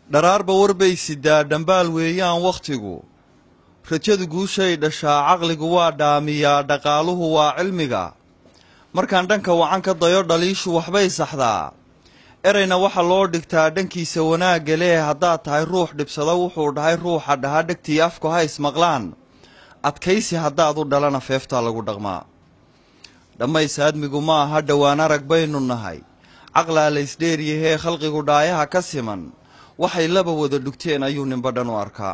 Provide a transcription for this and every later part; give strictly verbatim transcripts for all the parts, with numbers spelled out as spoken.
dharaarba warbay sidaa dhambaal weeyaan wakhtigu rajadu guushay dhashaa caqligu waa dhaamiyaa dhaqaaluhu waa cilmiga markaan dhanka wacan ka dayo dhaliishu waxbay saxdaa erayna waxa loo dhigtaa dhankiisa wanaagga leh haddaad tahay ruux dhibsada wuxuu dhahay ruuxa dhaha dhegtii afku ha ismaqlaan adkaysi haddaad u dhalana feeftaa lagu dhaqmaa dhammays aadmigu ma aha dhowaan arag baynu nahay caqlaa laysdheeryahee khalqigu dhaayaha ka siman waxay laba wada dhugteen ayuu ninba dhan u arkaa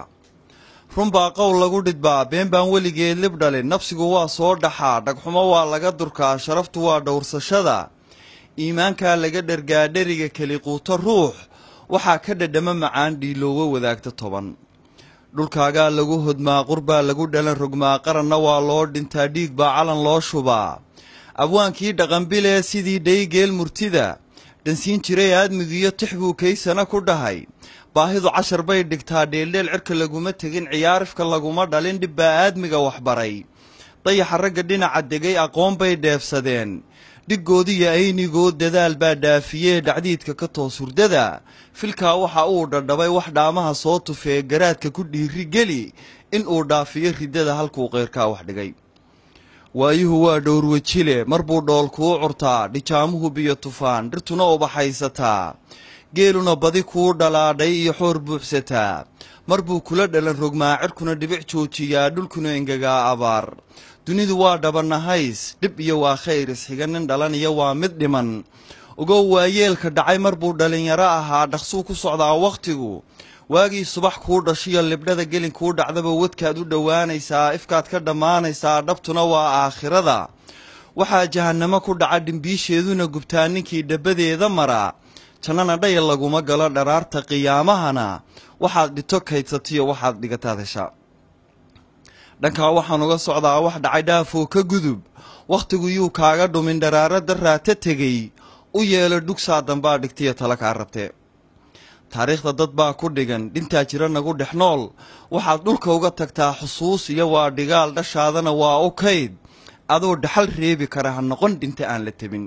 runbaa qowl lagu dhidbaa been baan weligeed lib dhalin nafsigu waa soo dhaxaa dhagxumo waa laga durkaa sharaftu waa dhowrsashada iimaankaa laga dhergaa dheriga keli quuto ruux waxaa ka dhadhama macaan dhiiloowo wadaagta toban dhulkaagaa lagu hodmaa qurbaa lagu dhalan rogmaa qaranna waa loo dhintaa dhiig baa calan loo shubaa abwaankii dhaqanbilee sidii dhaygeel murtida dhansiin jiray aadmigiiyo tix buu kaysana ku dhahay baahidu cashar bay dhigtaa dheeldheel cirka laguma tegin ciyaarifka laguma dhalin dhib baa aadmiga waxbaray dayaxa ragga dhinaca degay aqoon bay dheefsadeen dhiggoodiyo aynigood dadaal baa dhaafiyee dhacdiidka ka toos hurdada filkaa waxa uu dhadhabay wax dhaamaha soo tufee garaadka ku dhiiri geli in uu dhaafiyo riddada halkuu qeyrkaa wax dhigay waayuhu waa dhowrwejile mar buu dhool kuu curtaa dhijaamuhu biyo tufaan dhirtuna ubaxaysataa geeluna badi kuu dhalaadhay iyo xoor buuxsataa mar buu kula dhalan rogmaa cirkuna dhibic joojiyaa dhulkuna engegaa abaar dunidu waa dhabanahays dhib iyo waa khayr isxiga nin dhalan iyo waa mid dhiman ogow waayeelka dhacay mar buu dhalinyaro ahaa dhaqsuu ku socdaa wakhtigu waagii subax kuu dhashiyo libdhada gelin kuu dhacdaba wadkaad u dhowaanaysaa ifkaad ka dhammaanaysaa dhabtuna waa aakhirada waxaa jahannamo ku dhaca dhimbiisheeduna gubtaa ninkii dhabadeeda mara jannana dhayal laguma galo dharaarta qiyaamahana waxaad dhito kaydsatiyo waxaad dhigataad heshaa dhankaa waxaan uga socdaa wax dhacay dhaafoo ka gudub wakhtigu yuu kaaga dhumin dharaaro daraata tegey u yeelo dhugsaa dambaa dhigtiyo tala kaa rabtee taariikhda dad baa ku dhigan dhintaa jira nagu dhex nool waxaad dhulka uga tagtaa xusuus iyo waa dhigaal dhashaadana waa u kayd adoo dhaxal reebi kara ha noqon dhinta aan la tebin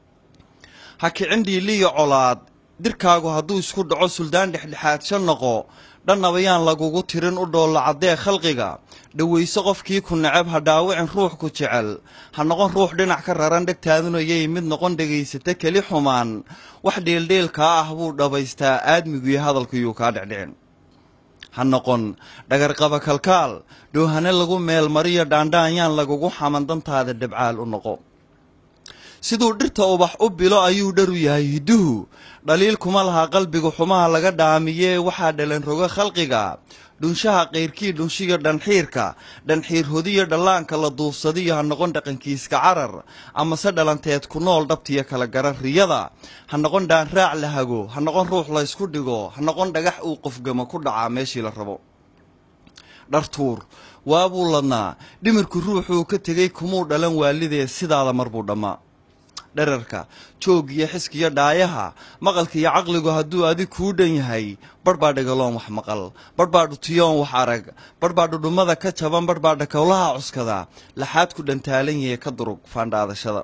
ha kicin dhiiliyo colaad dirkaagu hadduu isku dhaco suldaan dhexdhexaadsha noqo dhannabayaan lagugu tirin u dhoolla caddee khalqiga dhawayso qofkii ku necab ha dhaawicin ruux ku jecel ha noqon ruux dhinac ka raran dhegtaaduna yay mid noqon dhegaysata keli xumaan wax dheeldheelkaa ah buu dhabaystaa aadmiguiyo hadalkuyuu kaa dhecdhicin ha noqon dhagarqaba kalkaal dhoohane lagu meelmariyo dhaandhaanyaan lagugu xaman dantaada dhabcaal u noqo siduu dhirta ubax u bilo ayuu dharu yahay hidduhu dhaliil kuma laha qalbiga xumaha laga dhaamiyee waxaa dhalan roga khalqiga dhunshaha qayrkii dhunshiga dhanxiirka dhanxiir hodiyo dhallaanka la duufsadiyo ha noqon dhaqankiiska carar amase dhalanteed ku nool dhabtiyo kala garan riyada ha noqon dhaanraac la hago ha noqon ruux laysku dhigo ha noqon dhagax uu qofgama ku dhacaa meeshii la rabo dhartuur waabuu ladnaa dhimirku ruuxuu ka tegey kumuu dhalan waalidee sidaada mar buu dhammaa dherarka joog iyo xiskiyo dhaayaha maqalka iyo caqligu hadduu adig kuu dhan yahay barh baa dhagaloon wax maqal barh baa dhutiyoon wax arag barh baa dhudhummada ka jaban barh baa dhakowlaha cuskada laxaad ku dhantaalan yahe ka durug faandhaadashada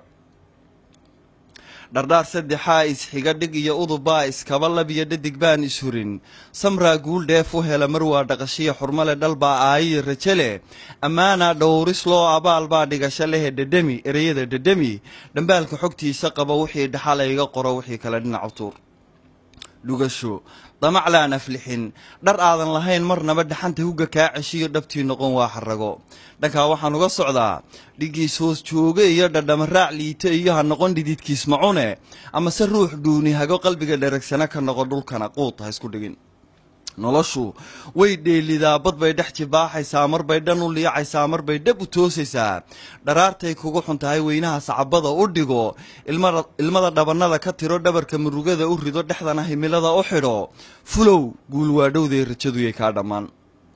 dhardhaar saddexaa isxiga dhig iyo udubbaa iskaba labiyo dhadig baan ishurin samraa guul dheef u hela mar waa dhaqashiya xurmale dhalbaa aayiyo raje leh ammaanaa dhowris loo abaal baa dhigasho lehe dhedhemi ereyada dhedhemi dhambaalka xogtiisa qaba wixii dhaxal ayga qoro wixii kale dhinacu tuur dhugasho damac laan aflixin dhar aadan lahayn marnaba dhaxanta hugga kaa ceshiyo dhabtii noqon waa xarago dhankaa waxaan uga socdaa dhigiis hoos jooge iyo dhadhamaraac liito iyo ha noqon dhididkiis macune amase ruux dhuuni hago qalbiga dheragsana ka noqon dhulkana quud ha isku dhigin noloshu way dheelidaa bad bay dhex jibaaxaysaa mar bay dhan u liicaysaa mar bay dhab u toosaysaa dharaartay kugu xun tahay weynaha sacabada u dhigo ilmada dhabannada ka tiro dhabarka murugada u rido dhexdana himilada u xidho fulow guul waa dhowday rajaduyay kaa dhammaan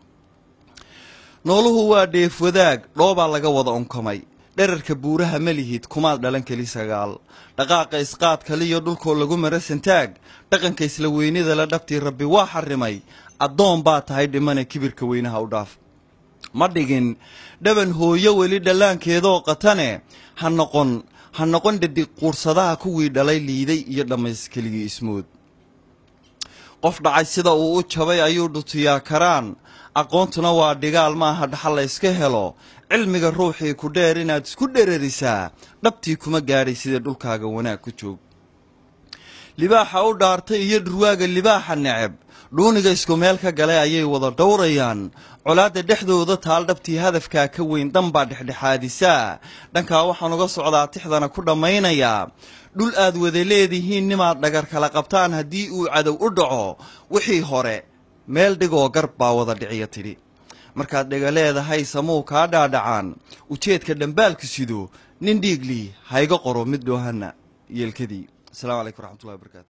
nooluhu waa dheef wadaag dhoobaa laga wada unkamay dherarka buuraha ma lihid kumaad dhalan keli sagaal dhaqaaqa isqaad kaliyo dhulkoo lagu mara santaag dhaqanka isla weynida la dhabtii rabbi waa xarimay addoon baa tahay dhimane kibirka weynaha u dhaaf ma dhigin dhaban hooyo weli dhallaankeedoo qatane ha noqon ha noqon dhadig quursadaha kuwii dhalay liiday iyo dhammays keligii ismood qof dhacay sida uu u jabay ayuu dhutiyaa karaan aqoontuna waa dhigaal maaha dhaxal la iska helo cilmiga ruuxii ku dheer inaad isku dhererisaa dhabtii kuma gaadhay sida dhulkaaga wanaag ku joog libaaxa u dhaartay iyo dhurwaaga libaaxa neceb dhuuniga isku meel ka galay ayay wada dhowrayaan colaadda dhexdooda taal dhabtii hadafkaa ka weyn danbaa dhexdhexaadisaa dhankaa waxaan uga socdaa tixdana ku dhammaynayaa dhul aad wada leedihiin nimaad dhagar kala qabtaan haddii uu cadow u dhaco wixii hore meel dhigoo garb baa wada dhiciya tidhi markaad dhega leedahay samuu kaa dhaadhacaan ujeedka dhambaalku sido nin dhiiglii hayga qoro mid dhoohana yeelkadii asalaamu calaykum waraxmatullahi wabarakatu